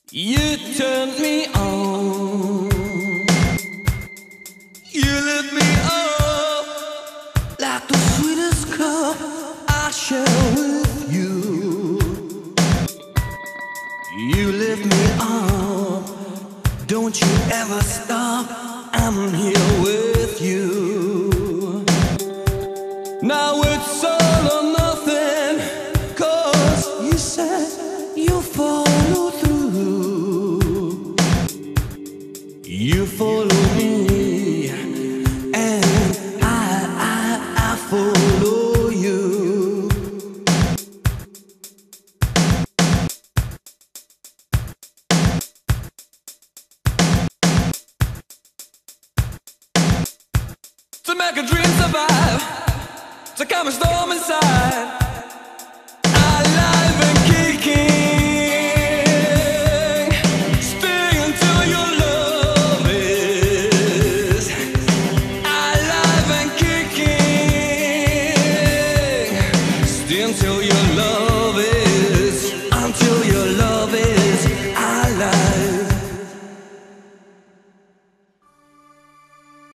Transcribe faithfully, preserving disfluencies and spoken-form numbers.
You turned me on. You lit me up like the sweetest cup I share with you. You lift me up. Don't you ever stop. I'm here with you. Now it's all or nothing, 'cause you said you follow through. You follow me, and I, I, I follow you. To make a dream survive, to calm a storm inside, alive and kicking. Stay until your love is alive and kicking. Stay until your love